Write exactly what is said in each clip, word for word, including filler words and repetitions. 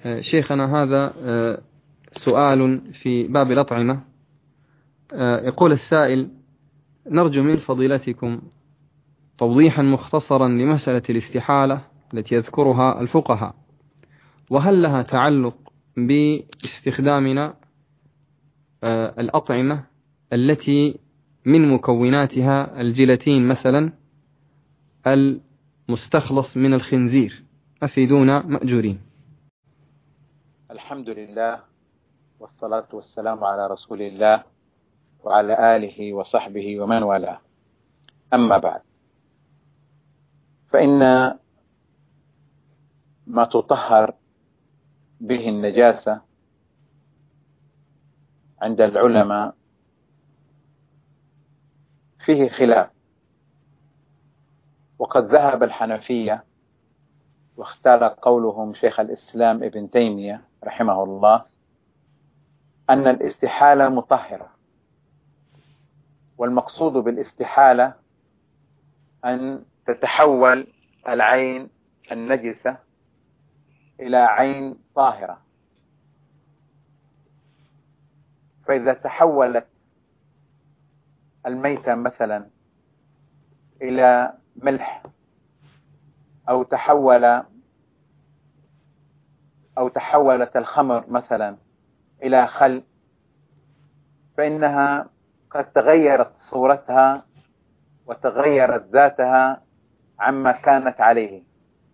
شيخنا، هذا سؤال في باب الأطعمة. يقول السائل: نرجو من فضيلتكم توضيحا مختصرا لمسألة الاستحالة التي يذكرها الفقهاء، وهل لها تعلق باستخدامنا الأطعمة التي من مكوناتها الجيلاتين مثلا المستخلص من الخنزير؟ أفيدونا مأجورين. الحمد لله والصلاة والسلام على رسول الله وعلى آله وصحبه ومن والاه. أما بعد، فإن ما تطهر به النجاسة عند العلماء فيه خلاف، وقد ذهب الحنفية واختار قولهم شيخ الإسلام ابن تيمية رحمه الله أن الاستحالة مطهرة، والمقصود بالاستحالة أن تتحول العين النجسة إلى عين طاهرة. فإذا تحولت الميتة مثلا إلى ملح، أو تحول أو تحولت الخمر مثلا إلى خل، فإنها قد تغيرت صورتها وتغيرت ذاتها عما كانت عليه.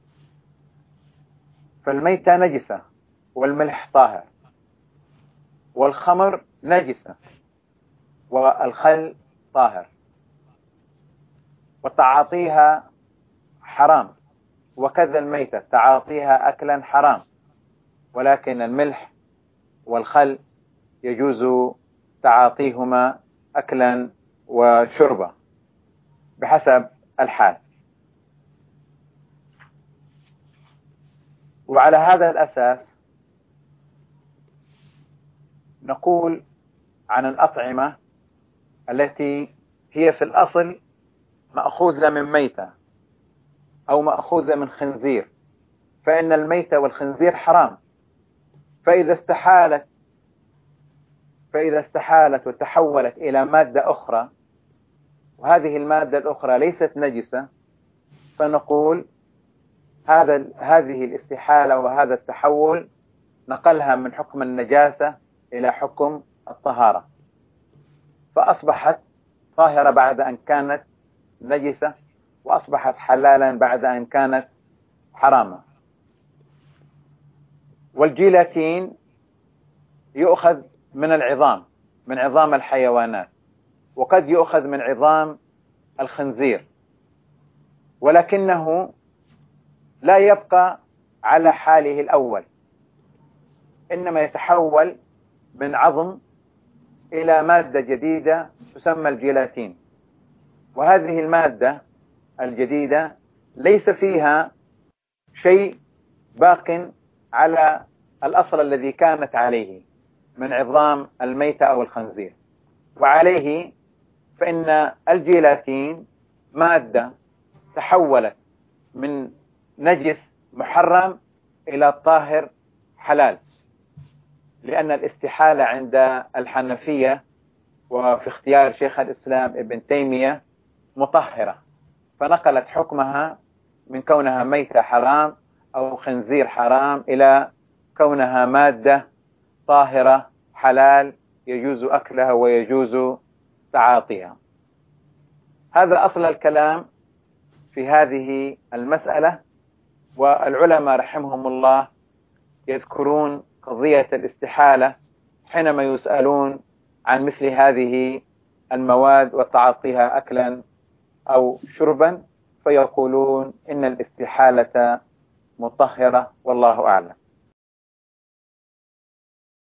فالميتة نجسة والملح طاهر، والخمر نجسة والخل طاهر، وتعاطيها حرام، وكذا الميتة تعاطيها أكلا حرام، ولكن الملح والخل يجوز تعاطيهما أكلا وشربا بحسب الحال. وعلى هذا الأساس نقول عن الأطعمة التي هي في الأصل مأخوذة من ميتة أو مأخوذة من خنزير، فإن الميتة والخنزير حرام. فإذا استحالت فإذا استحالت وتحولت إلى مادة أخرى، وهذه المادة الأخرى ليست نجسة، فنقول هذا هذه الاستحالة وهذا التحول نقلها من حكم النجاسة إلى حكم الطهارة، فأصبحت طاهرة بعد أن كانت نجسة، وأصبحت حلالا بعد أن كانت حراما. والجيلاتين يؤخذ من العظام، من عظام الحيوانات، وقد يؤخذ من عظام الخنزير، ولكنه لا يبقى على حاله الأول، إنما يتحول من عظم إلى مادة جديدة تسمى الجيلاتين. وهذه المادة الجديدة ليس فيها شيء باق على الأصل الذي كانت عليه من عظام الميتة أو الخنزير، وعليه فإن الجيلاتين مادة تحولت من نجس محرم إلى طاهر حلال، لأن الاستحالة عند الحنفية وفي اختيار شيخ الإسلام ابن تيمية مطهرة، فنقلت حكمها من كونها ميتة حرام أو خنزير حرام إلى كونها مادة طاهرة حلال يجوز أكلها ويجوز تعاطيها. هذا أصل الكلام في هذه المسألة. والعلماء رحمهم الله يذكرون قضية الاستحالة حينما يسألون عن مثل هذه المواد وتعاطيها أكلا أو شربا، فيقولون إن الاستحالة مطهرة، والله أعلم.